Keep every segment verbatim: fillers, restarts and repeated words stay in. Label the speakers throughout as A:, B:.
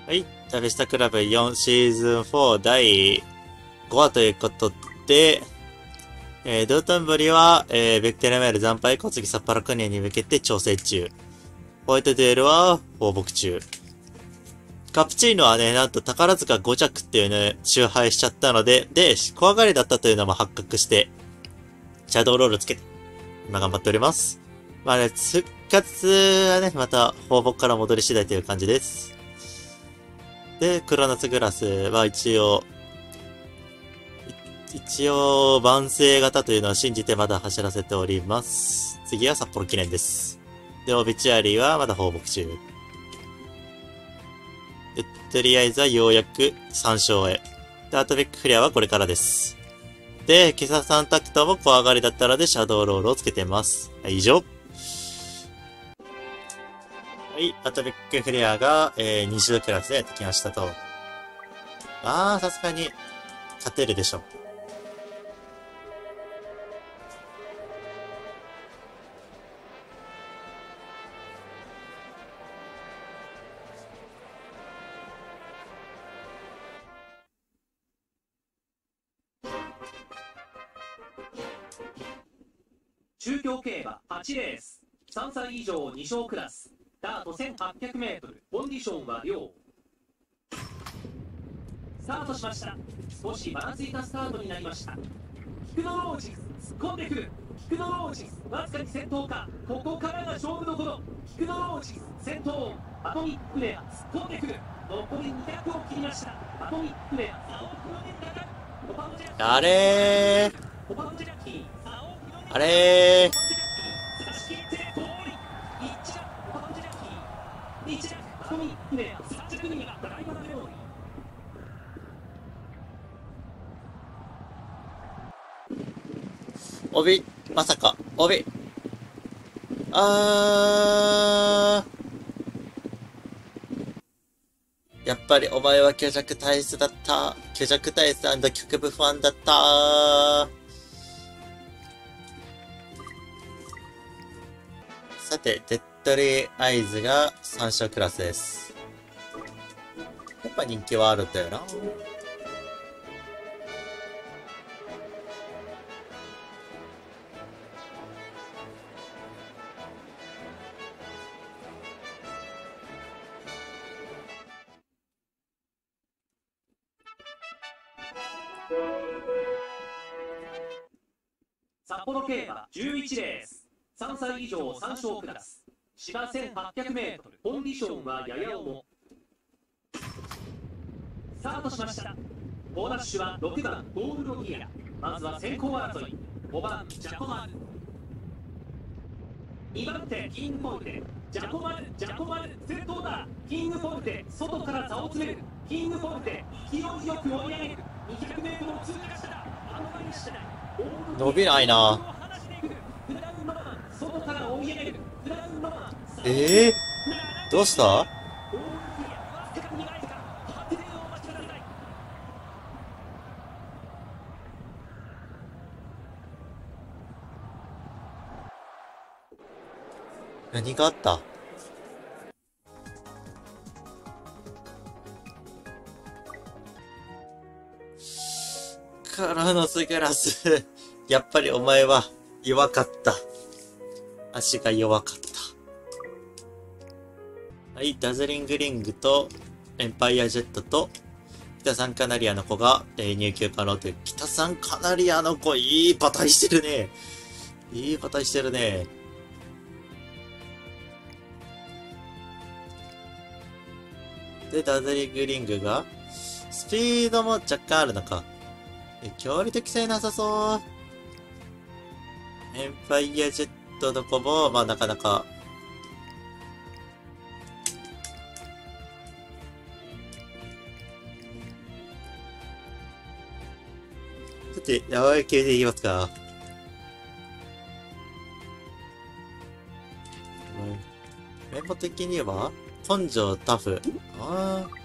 A: はい。旅したクラブよんシーズンよんだいごわということで、えー、ドートンブリは、えー、ベクテルメール惨敗小杉サッパラクニアに向けて調整中。ホワイトデールは放牧中。カプチーノはね、なんと宝塚ご着っていうね、周敗しちゃったので、で、怖がりだったというのも発覚して、シャドウロールつけて、今頑張っております。まあね、復活はね、また放牧から戻り次第という感じです。で、クロノスグラスは一応、一応、万世型というのを信じてまだ走らせております。次は札幌記念です。で、オビチュアリーはまだ放牧中。で、とりあえずはようやくさん勝へ。で、アトビックフレアはこれからです。で、今朝さんタクトも怖がりだったので、シャドウロールをつけてます。はい、以上。はい、アトビックフレアが、えー、に種クラスでやってきましたと。あー、さすがに、勝てるでしょ。
B: 中京競馬はちレース、さんさい以上に勝クラス、ダート せんはっぴゃくメートル、コンディションは良。スタートしました。少しばらついたスタートになりました。キクノロージス、突っ込んでくる。キクノロージス、わずかに先頭か。ここからが勝負どころ。キクノロージス、先頭。アトミックレア、突っ込んでくる。残りにひゃくを切りました。アトミックレア、差を広げるか。コパンジャッキー、
A: あれー、
B: コパンジャッキー、差を広げる。
A: あれー、帯、まさか、帯。あー。やっぱりお前は虚弱体質だった。虚弱体質局部ファンだった。さて、デッドリーアイズがさん勝クラスです。やっぱ人気はあるんだよな。
B: 札幌競馬じゅういちレース、さんさい以上さん勝クラス、芝 せんはっぴゃくメートル、コンディションはやや重。スタートしました。ボーナッシュはろくばんゴールドギア。まずは先行争い。ごばんジャコマル、にばん手キングポルテ、ジャコマル、ジャコマル、先頭だ。キングポルテ、外から差を詰める。キングポルテ、勢いよく追い上げる。にひゃくメートルを通過した。あの前にした。
A: 伸びないな。ええー、どうした？何があった？カラノスグラス。やっぱりお前は弱かった。足が弱かった。はい、ダズリングリングとエンパイアジェットと北三カナリアの子が、えー、入厩可能という。北三カナリアの子、いい馬体してるね。いい馬体してるね。で、ダズリングリングが、スピードも若干あるのか。え、距離適性なさそう。エンパイアジェットの子も、まあなかなか。さて、やばい系でいきますか。メモ的には、根性タフ。ああ。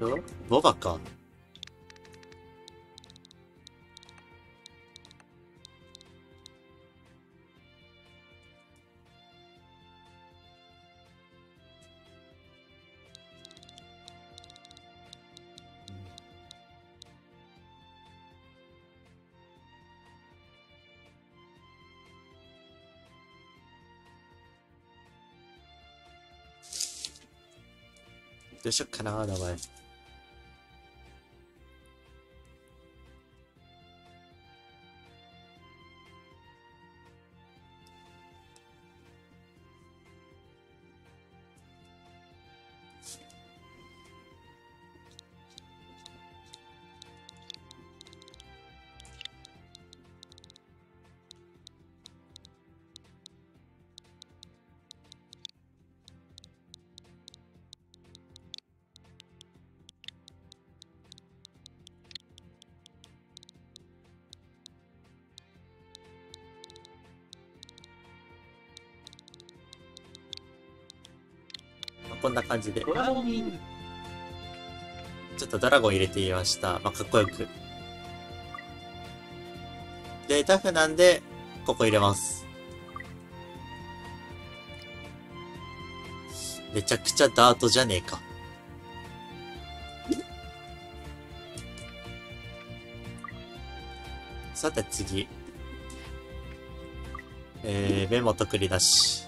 A: と、ボバか。どうしよっかな、名前。こんな感じで。
B: ドラゴンウィング。
A: ちょっとドラゴン入れてみました。まあ、かっこよく。で、タフなんで、ここ入れます。めちゃくちゃダートじゃねえか。さて次。えー、メモと繰り出し。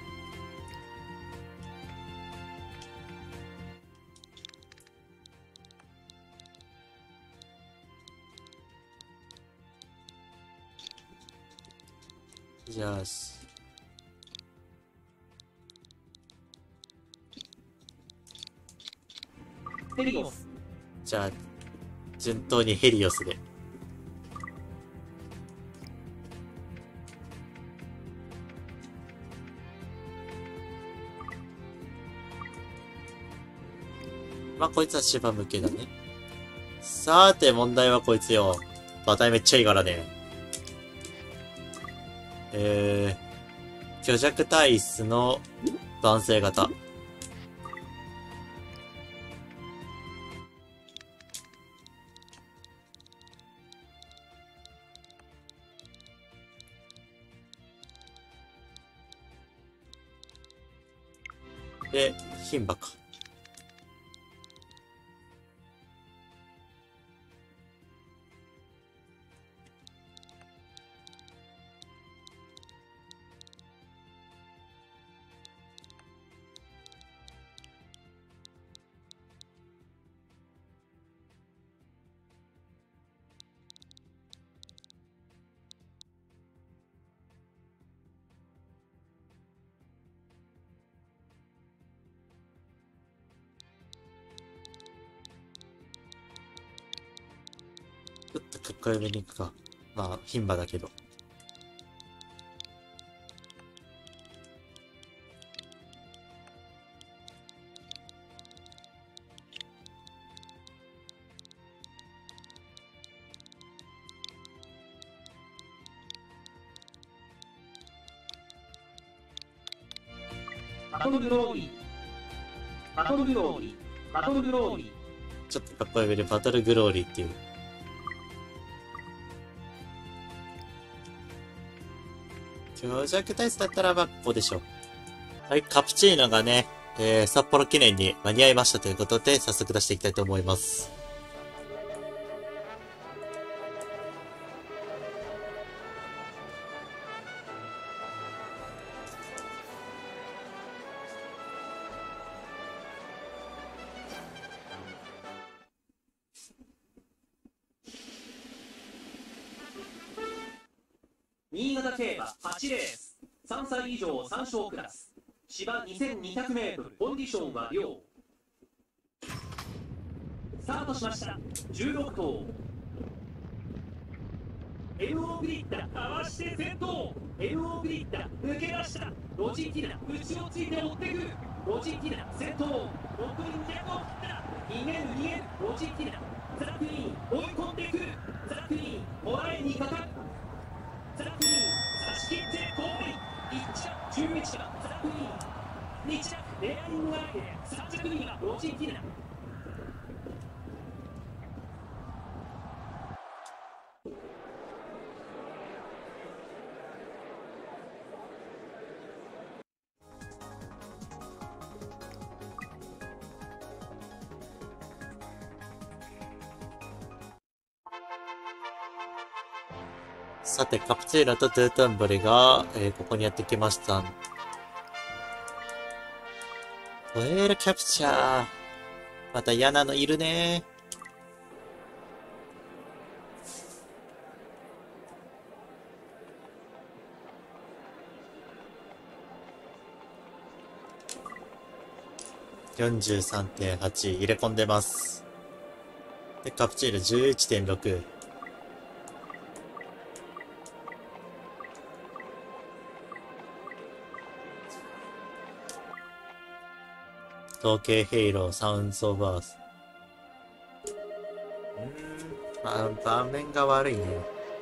A: じゃあ、
B: ヘリオス。
A: じゃあ、順当にヘリオスで。まあ、こいつは芝向けだね。さーて、問題はこいつよ。馬体めっちゃいいからね。えー、虚弱体質の男性型。で、牝馬か。ちょっとかっこよめに行くか。まあ、牝馬だけど。
B: バトルグローリー。バトルグローリー。バトルグローリー。
A: ちょっとかっこよめでバトルグローリーっていう。虚弱体質だったらばここでしょ。はい、カプチーノがね、えー、札幌記念に間に合いましたということで、早速出していきたいと思います。
B: 新潟競馬はちレース、さんさい以上さん勝クラス、芝 にせんにひゃくメートル、コンディションは良。スタートしました。じゅうろく頭。エヌオー グリッダかわして先頭。エヌオー グリッダ抜け出した。ロジティナ内をついて追ってくる。ロジティナ先頭。残りにひゃくを切った。逃げる逃げる。ロジティナザラクイーン追い込んでくる。ザラクイーン捉えにかかる。ザラクイーン差し切ってゴールイン。いち着じゅういち番ザラクイーン。に着レアリングアイデさん着にはロジティナ。
A: さて、カプチーラとトゥートンボリが、えー、ここにやってきました。ホエールキャプチャー。また嫌なのいるね。よんじゅうさんてんはち 入れ込んでます。で、カプチール じゅういちてんろく。統計ヘイロー、サウンズオブアース。うーん、まあ、場面が悪いね。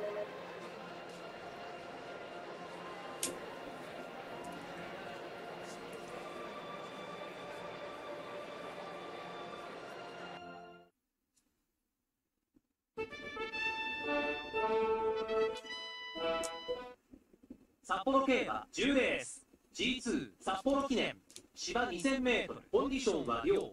B: 札幌競馬じゅうレース ジーツー 札幌記念芝 にせんメートル、コンディションは良。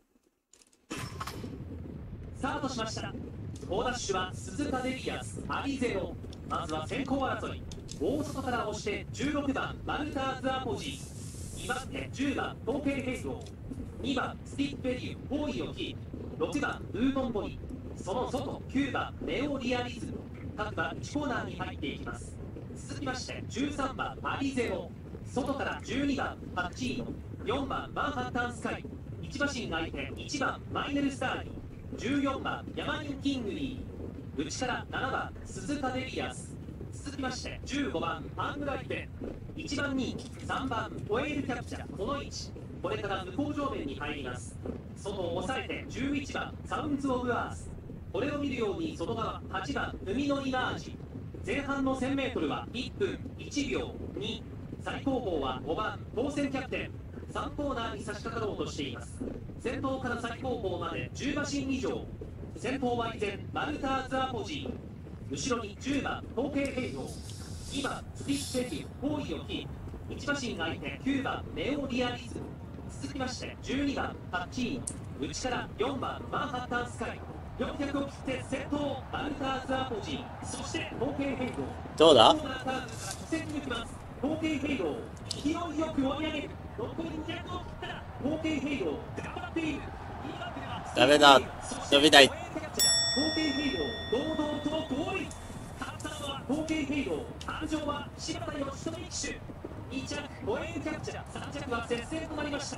B: スタートしました。好ダッシュは鈴鹿デリアス、アリゼロ。まずは先行争い、大外から押してじゅうろくばんマルターズアポジー、にばん手じゅうばん統計ヘイロー、にばんスティッペリュー包囲をキープ、ろくばんルートンボリ、その外きゅうばんネオリアリズム。各馬いちコーナーに入っていきます。続きましてじゅうさんばんアリゼロ、外からじゅうにばんパッチーノ、よんばんマンハッタンスカイ、いち馬身がいていちばんマイネルスターリー、じゅうよんばんヤマニンキングリー、内からななばん鈴鹿デリアス。続きましてじゅうごばんアングライペン、いちばん人気さんばんホエールキャプチャー、この位置、これから向こう上面に入ります。外を押さえてじゅういちばんサウンズオブアース、これを見るように外側はちばん海のイマージ。前半の せんメートル はいっぷんいちびょうに、最後方はごばん当選キャプテン、さんコーナーに差し掛かろうとしています。先頭から最後方までじゅう馬身以上。先頭は依然マルターズアポジー、後ろにじゅうばん統計ヘイロー、にばんスティッペリュー包囲をキープ、いち馬身がいてきゅうばんネオリアリズム。続きましてじゅうにばんパッチーノ、内からよんばんマンハッタンスカイ、よんひゃくを切って先頭マルターズアポジー、そして統計ヘイロー、
A: どうだ
B: マルターズから直線に抜きます。統計ヘイロー勢いよく追い上げる、残りにひゃくを切ったら統計ヘイロー頑張っている。
A: ダメだ、伸びない。
B: 統計ヘイロー堂々とゴール。勝ったのは統計ヘイロー、誕生は柴田義人騎手、に着ホエールキャプチャー、さん着は接戦となりました。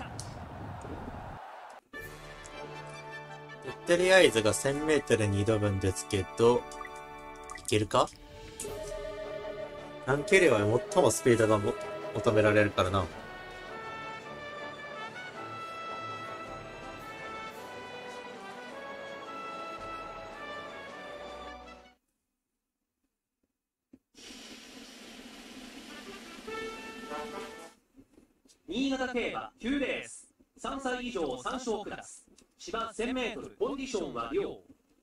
A: とりあえずが せんメートル に挑むんですけど、いけるか？短距離は最もスピードがも求められるからな。
B: 新潟競馬きゅうレース、さんさい以上さん勝クラス、芝 せんメートル、コンディションは良。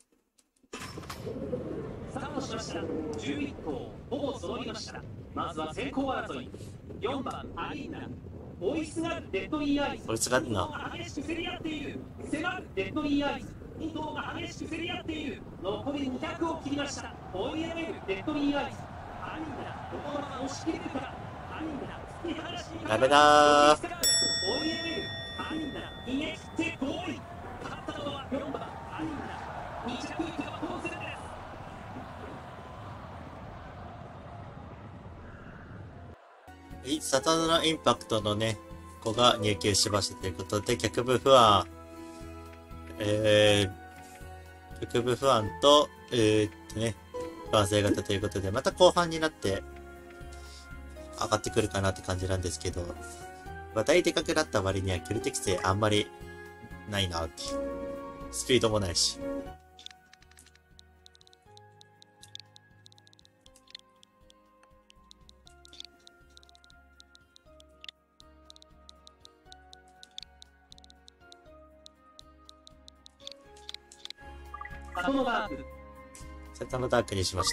B: スタートしました。じゅういっ頭ほぼ揃いました。まずは先行争い、よんばんアリーナ、追いすがるレッドインアイズ、
A: 追いすがるな。
B: 激しく競り合っている、迫るレッドインアイズ、に頭が激しく競り合っている、残りにひゃくを切りました。追い上げるレッドインアイズ、アリーナこのまま押し切れるか。アリーナ
A: ダメだー。
B: 追い上げるアリーナ、逃げ切ってゴール。勝ったのはよんばんアリーナ、に着以下は当選
A: です。サタンのインパクトのね、子が入厩しましたということで、脚部不安、えー、脚部不安と、えー、っとね、不安性型ということで、また後半になって、上がってくるかなって感じなんですけど、話題でかくなった割には距離適性あんまりないなっていう。スピードもないし。
B: サトノダーク。
A: サトノダークにしました。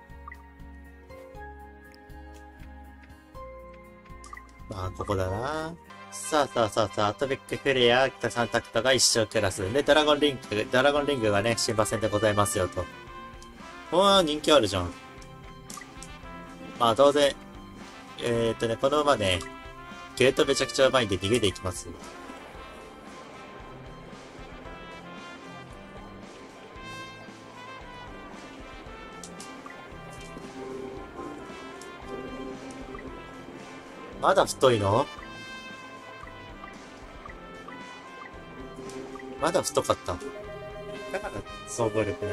A: まあ、ここだな。さあさあさあさあ、アトミックフレア、北サンタクトが一生クラス。で、ドラゴンリング、ドラゴンリングがね、新馬戦でございますよと。おー、人気あるじゃん。 まあ当然、えーっとね、この馬ね、ゲートめちゃくちゃうまいんで逃げていきます。まだ太いの？まだ太かった。だから総合力ない。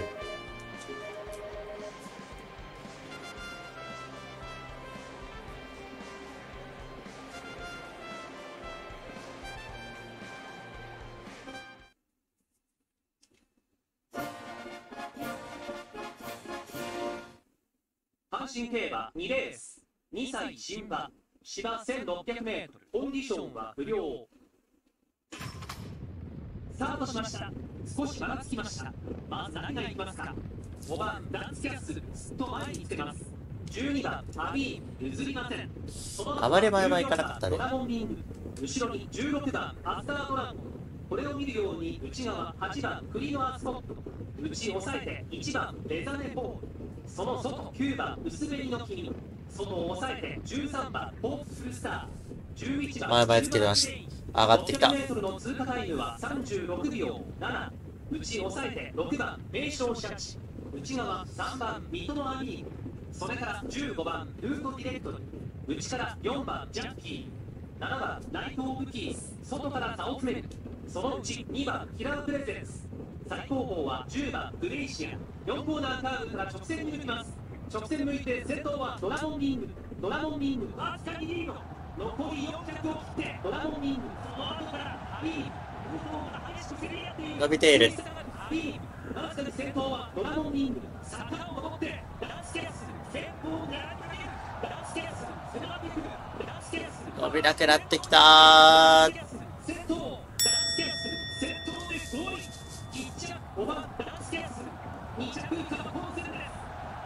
B: 阪神競馬にレース、にさい新馬、芝 せんろっぴゃくメートル、コンディションは不良。スタートしました。少しばらつきました。まず何がいきますか。ごばんダンスキャッスル、すっと前につけます。じゅうにばんアビー、譲りません。
A: あまり前々行かなかったね。
B: ドラゴンビング、後ろにじゅうろくばんアスタードラゴン。これを見るように内側はちばんクリノアスポット、内抑えていちばんレザネポール、その外きゅうばん薄紅の君、外を抑えてじゅうさんばんポープフルスター、じゅういちばん
A: 前々つけてました。上がってきた。
B: ろっぴゃくメートルの通過タイムはさんじゅうろくびょうなな、内抑えてろくばん名称シャチ、内側さんばんミトノアミー、それからじゅうごばんルートディレクトル、内からよんばんジャッキー、ななばんナイト・オブ・キース、外から差を詰める、そのうちにばんキラープレゼンス、最後方はじゅうばんグレイシア、よんコーナーカーブから直線に抜きます。直線抜いて先頭はドラゴンビング、ドラゴンビングわずかにリード、残りよん着を切ってドラゴンビング、その後からアビーム、激しく競り合っている、
A: 伸びている。
B: アビーム、わずかに先頭はドラゴンビング、坂を登ってダンスキャッスル、先頭を狙ってあげる、ダンスキャッスル、迫ってくる、ダンスキャッスル、
A: 伸びなくなってきたー。
B: 先頭、ダンスキャッスル、先頭でゴール、いっ着ごばんダンスキャッスル、に着カッポーセルです。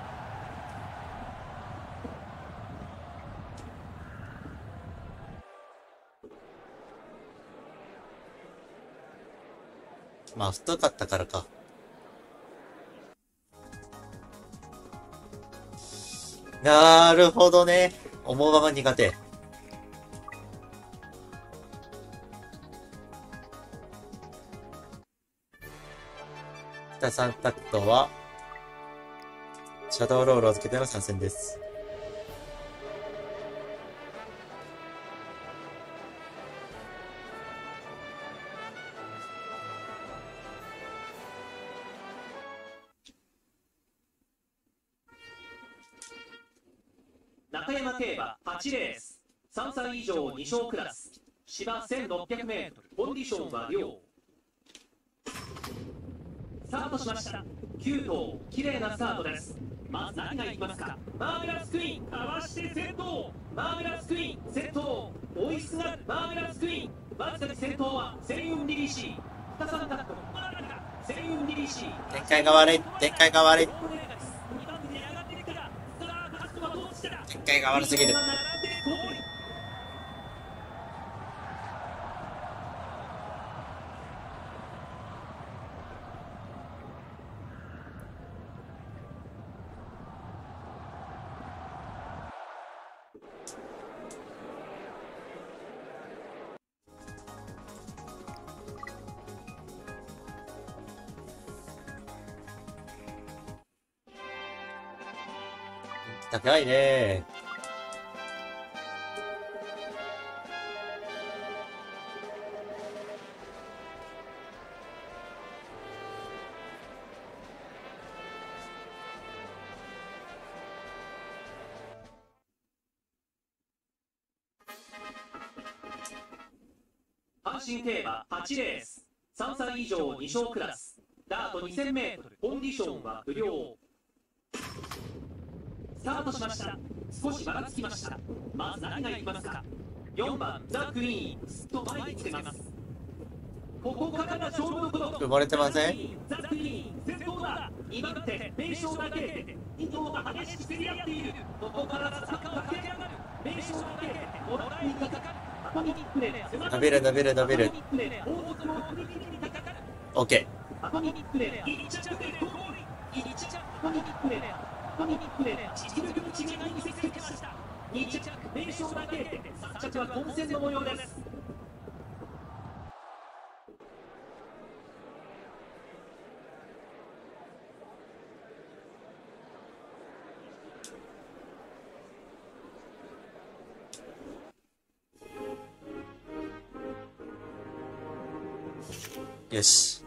A: まあ太かったからか。なるほどね。重馬が苦手。北三タクトはシャドウロールをつけての参戦です。
B: 中山競馬はちレース、さんさい以上に勝クラス、芝 せんろっぴゃくメートル、コンディションは良。スタートしました。きゅう頭、綺麗なスタートです。まず何がいきますか。マーベラスクイーン、かわして先頭、マーベラスクイーン、先頭、追いすがるマーベラスクイーン、わずかに先頭はセリウンリリシー、北三角、セリウンリリシー、
A: 展開が悪い、展開が悪い。展開が悪すぎる。高いね。
B: 阪神競馬はちレース、さんさい以上に勝クラス、ダートにせんメートル、コンディションは不良。スタートしました。少しばらつきました。まず何がいきますか。よんばんザ・クイーン、すっと前につけます。ここからが勝負どころ。
A: 埋もれてません。
B: ザ・クイーン、先頭だ。にばん手、名将だけでに頭が激しく競り合っている。ここから坂を駆け上がる。名将だけでもらいにかかる。
A: 伸びる伸びる伸びる。オッケー。
B: トニックで実力の違いを見せつけました。に着名将だけで、さん着は混戦の模様です。
A: よし。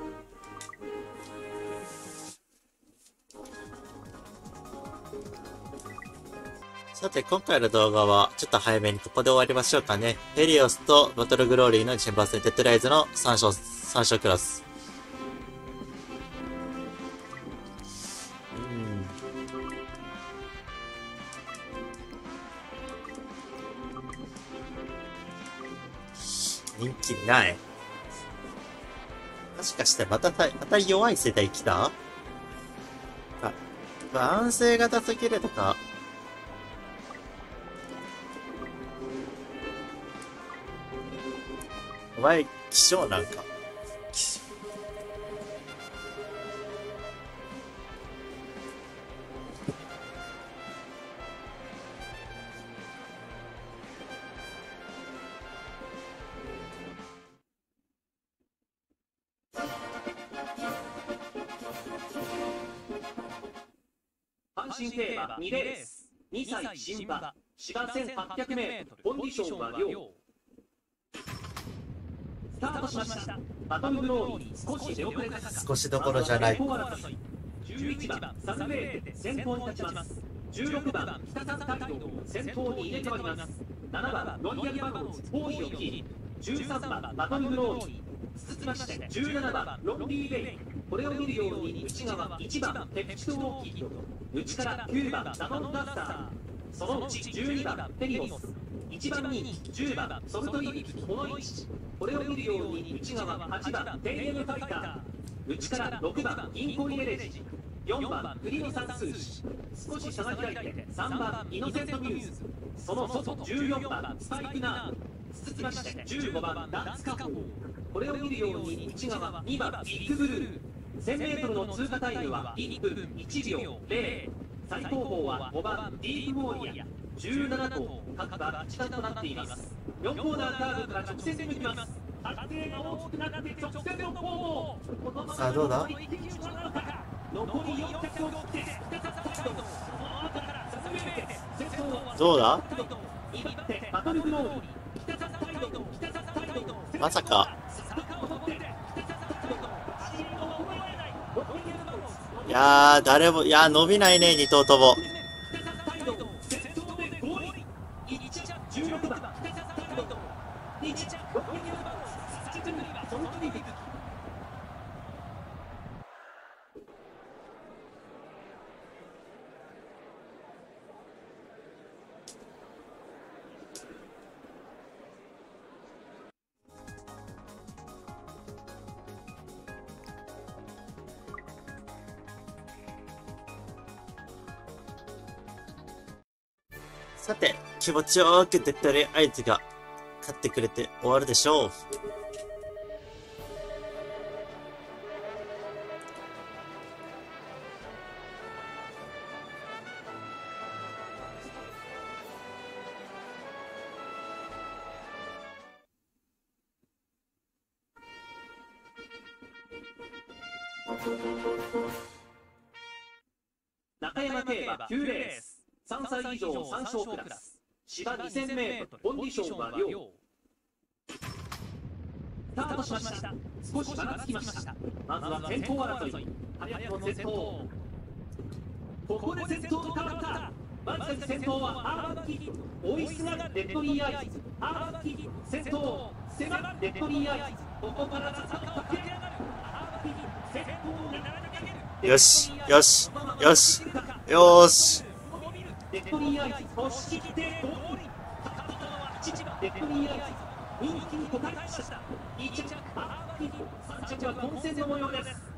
A: さて、今回の動画はちょっと早めにここで終わりましょうかね。ヘリオスとバトルグローリーのチェンバー戦、デッドライズのさん章、さん章クラス。うん。人気ない。もしかしてまた、また弱い世代来た？あ、安静型すぎるとか。お前、気象なんか。
B: 阪神競馬にレース、にさい新馬、芝せんはっぴゃくメートル、コンディションは良。スタートしました。バトルグローリー、少し出遅れたか。
A: 少しどころじゃない。
B: じゅういちばん、サルベーテ、先頭に立ちます。じゅうろくばん、北三街道、先頭に入れ替わります。ななばん、ロイヤルバゴンズ、包囲をキープ。じゅうさんばん、バトルグローリー。続きまして、じゅうななばん、ロンリーベイ。これを見るように、内側、いちばん、ペプチドウォーキー。内からきゅうばん、ダノンダスター。そのうちじゅうにばん、ペリオス。いちばん人気、じゅうばん、ソルトイビキ、この位置。これを見るように、内側、はちばん、テイエムファイター。内からろくばん、銀行入れレジ。よんばん、クリノ算数詞。少し差が開いて、さんばん、イノセントミューズ。その外、じゅうよんばん、スパイクナー。続きまして、じゅうごばん、ダンツカホー。これを見るように、内側、にばん、ビッグブルー。せんメートルの通過タイムはいっぷんいちびょうゼロ。最高峰はごばん、ディープウォーリア。じゅうなな頭、各馬一段となっています。よんコーナーカーブから直線で向きます。発生が大きくなって直線の攻防。
A: さあ、どうだ？
B: 残りよん着を切って、
A: どうだ？
B: バトルグローリー。
A: まさか。いやー、誰も、いやー、伸びないね、に頭とも。さて、気持ちよくデッドレイアイズが勝ってくれて終わるでしょう。
B: 中山競馬きゅうレース、さんさい以上さん章クラス、芝にせんメートル、コンディションは良。スタートしました。少しばらつきました。まずは先頭争い。早くも先頭。ここで先頭と変わった。まず先頭はアーバンキー。追いすがるレッドリーアイズ。アーバンキー。先頭。迫るレッドリーアイズ。ここからずっと駆け上がる。アーバンキー。先頭が並びかける。
A: よし、よし、よし、よーし。
B: レッドリーアイズ、押し切ってゴール。高田は父はレッドリーアイズ。人気に応えました。に着、アーバンキー。さん着は混戦の模様です。